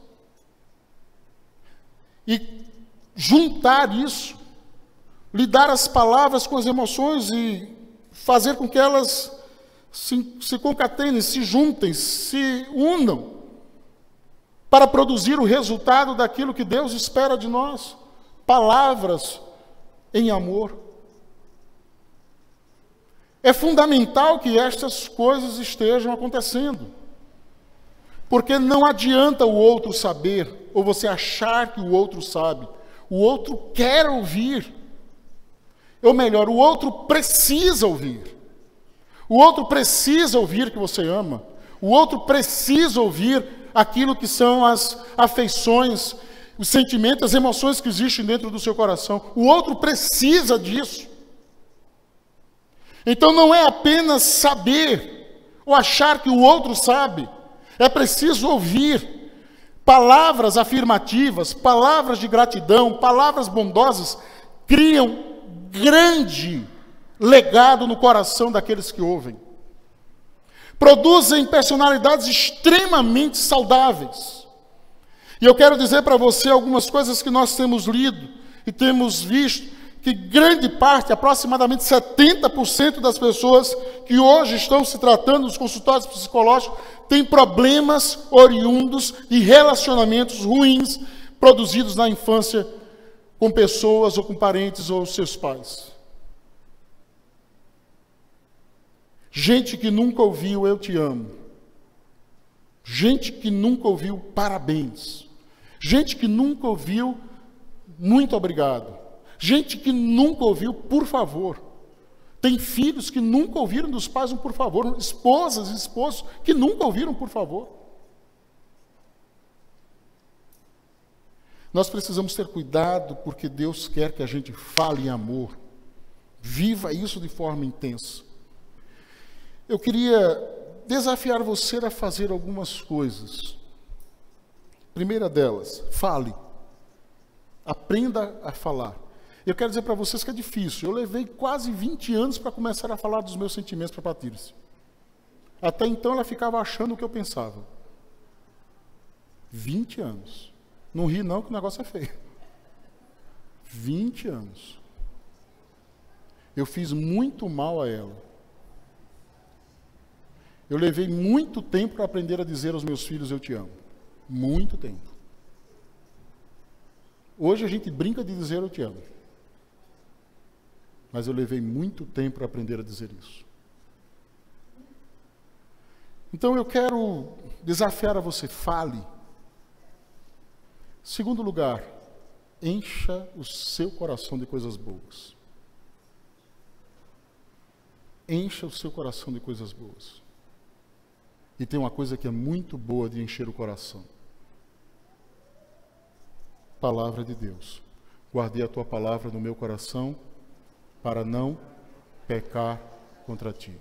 A: E juntar isso, lidar as palavras com as emoções e fazer com que elas se concatenem, se juntem, se unam, para produzir o resultado daquilo que Deus espera de nós. Palavras em amor. É fundamental que estas coisas estejam acontecendo. Porque não adianta o outro saber, ou você achar que o outro sabe. O outro quer ouvir. Ou melhor, o outro precisa ouvir. O outro precisa ouvir que você ama. O outro precisa ouvir aquilo que são as afeições, os sentimentos, as emoções que existem dentro do seu coração. O outro precisa disso. Então não é apenas saber ou achar que o outro sabe. É preciso ouvir palavras afirmativas, palavras de gratidão, palavras bondosas, criam grande legado no coração daqueles que ouvem. Produzem personalidades extremamente saudáveis. E eu quero dizer para você algumas coisas que nós temos lido e temos visto, que grande parte, aproximadamente 70% das pessoas que hoje estão se tratando nos consultórios psicológicos têm problemas oriundos de relacionamentos ruins produzidos na infância com pessoas ou com parentes ou seus pais. Gente que nunca ouviu "eu te amo". Gente que nunca ouviu "parabéns". Gente que nunca ouviu "muito obrigado". Gente que nunca ouviu "por favor". Tem filhos que nunca ouviram dos pais um "por favor". Esposas e esposos que nunca ouviram "por favor". Nós precisamos ter cuidado, porque Deus quer que a gente fale em amor. Viva isso de forma intensa. eu queria desafiar você a fazer algumas coisas. Primeira delas, fale. Aprenda a falar. Eu quero dizer para vocês que é difícil. Eu levei quase 20 anos para começar a falar dos meus sentimentos para a Patrícia. Até então ela ficava achando o que eu pensava. 20 anos. Não ri não, que o negócio é feio. 20 anos. Eu fiz muito mal a ela. Eu levei muito tempo para aprender a dizer aos meus filhos, eu te amo. Muito tempo. Hoje a gente brinca de dizer, eu te amo. Mas eu levei muito tempo para aprender a dizer isso. Então eu quero desafiar a você, fale. Segundo lugar, encha o seu coração de coisas boas. Encha o seu coração de coisas boas. E tem uma coisa que é muito boa de encher o coração. Palavra de Deus. Guardei a tua palavra no meu coração para não pecar contra ti.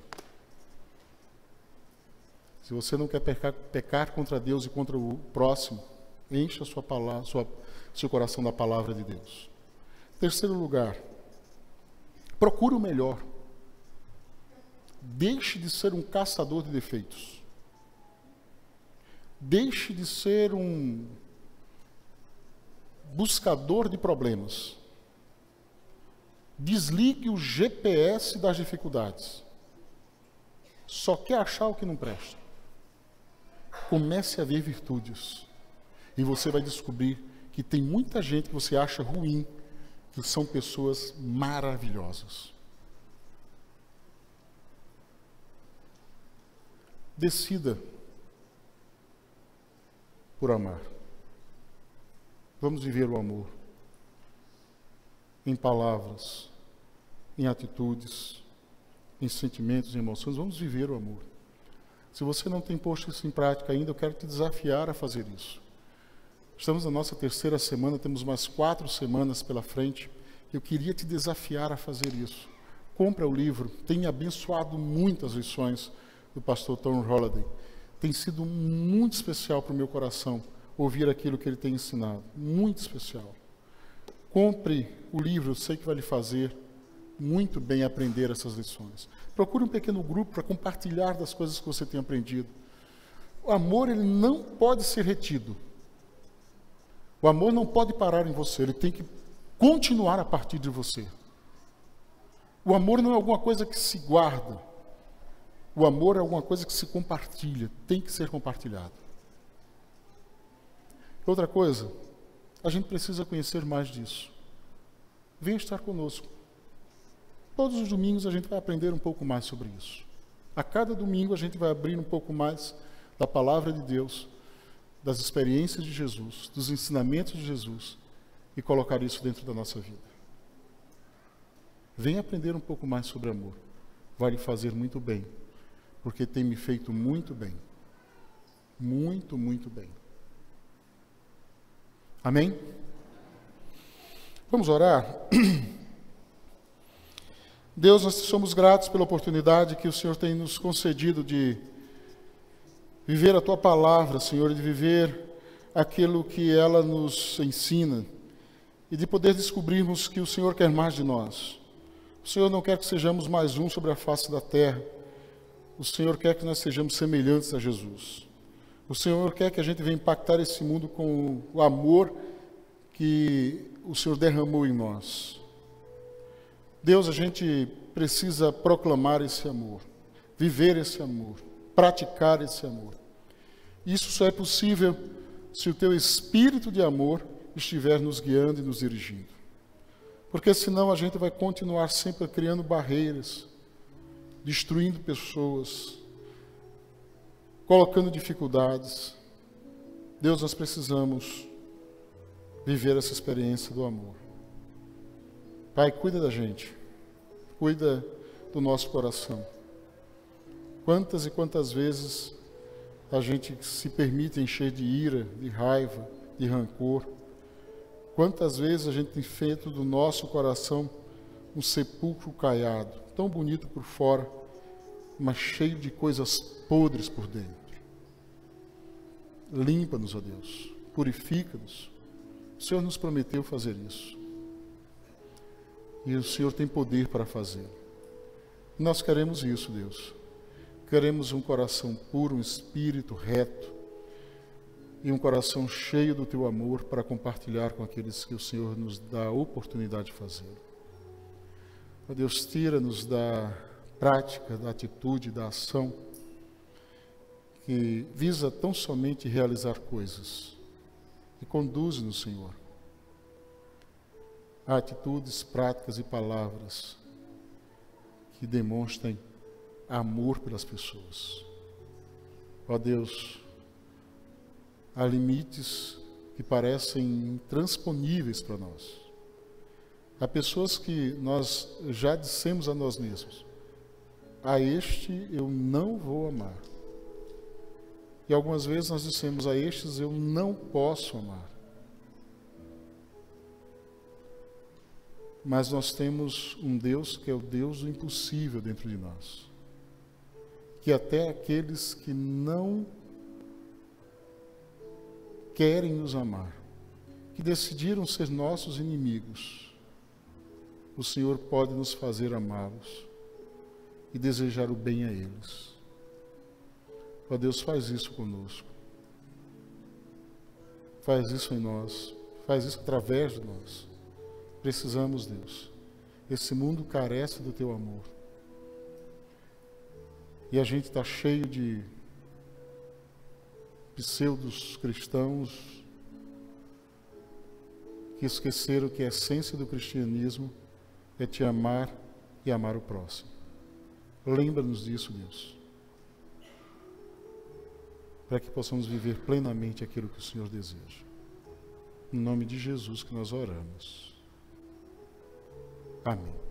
A: Se você não quer pecar contra Deus e contra o próximo, encha sua palavra, seu coração da palavra de Deus. Terceiro lugar, procure o melhor. Deixe de ser um caçador de defeitos. Deixe de ser um buscador de problemas. Desligue o GPS das dificuldades. Só quer achar o que não presta. Comece a ver virtudes. E você vai descobrir que tem muita gente que você acha ruim, que são pessoas maravilhosas. Decida por amar. Vamos viver o amor. Em palavras, em atitudes, em sentimentos, em emoções. Vamos viver o amor. Se você não tem posto isso em prática ainda, eu quero te desafiar a fazer isso. Estamos na nossa terceira semana, temos mais 4 semanas pela frente. Eu queria te desafiar a fazer isso. Compra o livro, tem me abençoado muitas lições do pastor Tom Holliday. Tem sido muito especial para o meu coração ouvir aquilo que ele tem ensinado. Muito especial. Compre o livro, eu sei que vai lhe fazer muito bem aprender essas lições. Procure um pequeno grupo para compartilhar das coisas que você tem aprendido. O amor, ele não pode ser retido. O amor não pode parar em você, ele tem que continuar a partir de você. O amor não é alguma coisa que se guarda. O amor é alguma coisa que se compartilha, tem que ser compartilhado. Outra coisa, a gente precisa conhecer mais disso. Venha estar conosco. Todos os domingos a gente vai aprender um pouco mais sobre isso. A cada domingo a gente vai abrir um pouco mais da palavra de Deus, das experiências de Jesus, dos ensinamentos de Jesus e colocar isso dentro da nossa vida. Venha aprender um pouco mais sobre amor. Vai lhe fazer muito bem, porque tem me feito muito bem. Muito, muito bem. Amém? Vamos orar? Deus, nós somos gratos pela oportunidade que o Senhor tem nos concedido de viver a Tua palavra, Senhor, de viver aquilo que ela nos ensina e de poder descobrirmos que o Senhor quer mais de nós. O Senhor não quer que sejamos mais um sobre a face da terra. O Senhor quer que nós sejamos semelhantes a Jesus. O Senhor quer que a gente venha impactar esse mundo com o amor que o Senhor derramou em nós. Deus, a gente precisa proclamar esse amor, viver esse amor, praticar esse amor. Isso só é possível se o Teu Espírito de amor estiver nos guiando e nos dirigindo. Porque senão a gente vai continuar sempre criando barreiras, destruindo pessoas, colocando dificuldades. Deus, nós precisamos viver essa experiência do amor. Pai, cuida da gente, cuida do nosso coração. Quantas e quantas vezes a gente se permite encher de ira, de raiva, de rancor. Quantas vezes a gente tem feito do nosso coração um sepulcro caiado, tão bonito por fora, mas cheio de coisas podres por dentro. Limpa-nos, ó Deus, purifica-nos. O Senhor nos prometeu fazer isso. E o Senhor tem poder para fazê-lo. Nós queremos isso, Deus. Queremos um coração puro, um espírito reto e um coração cheio do Teu amor para compartilhar com aqueles que o Senhor nos dá a oportunidade de fazê-lo. Ó Deus, tira-nos da prática, da atitude, da ação que visa tão somente realizar coisas e conduz-nos, Senhor, a atitudes, práticas e palavras que demonstrem amor pelas pessoas. Ó Deus, há limites que parecem intransponíveis para nós. Há pessoas que nós já dissemos a nós mesmos: a este eu não vou amar. E algumas vezes nós dissemos: a estes eu não posso amar. Mas nós temos um Deus que é o Deus do impossível dentro de nós. Que até aqueles que não querem nos amar, que decidiram ser nossos inimigos, o Senhor pode nos fazer amá-los e desejar o bem a eles. Ó Deus, faz isso conosco. Faz isso em nós. Faz isso através de nós. Precisamos, Deus. Esse mundo carece do Teu amor. E a gente está cheio de pseudos cristãos que esqueceram que a essência do cristianismo é Te amar e amar o próximo. Lembra-nos disso, Deus, para que possamos viver plenamente aquilo que o Senhor deseja. Em nome de Jesus que nós oramos. Amém.